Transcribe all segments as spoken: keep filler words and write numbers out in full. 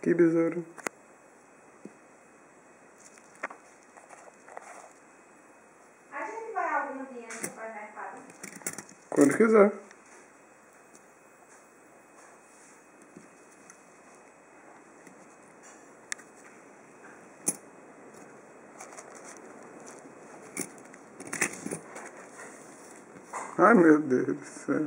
Que besouro. A gente vai algum dia no supermercado? Quando quiser. Ai, meu Deus do céu.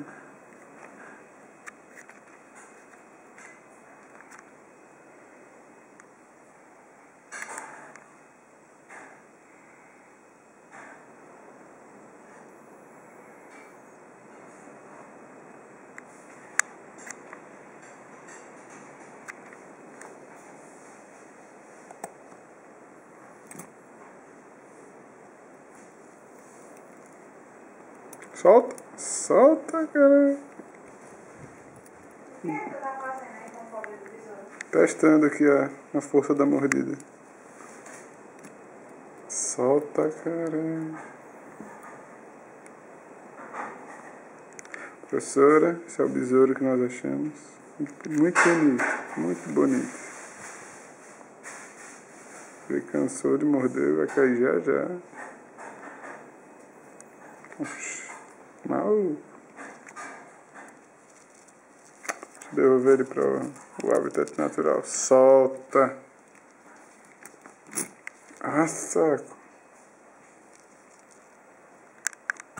Solta, solta, cara. O que é que tu tá fazendo aí com o pobre do besouro? Testando aqui a, a força da mordida. Solta, cara. Professora, esse é o besouro que nós achamos. Muito bonito, muito bonito. Ele cansou de morder, vai cair já já. Oxi, mal. Devolver ele para o habitat natural. Solta. Nossa,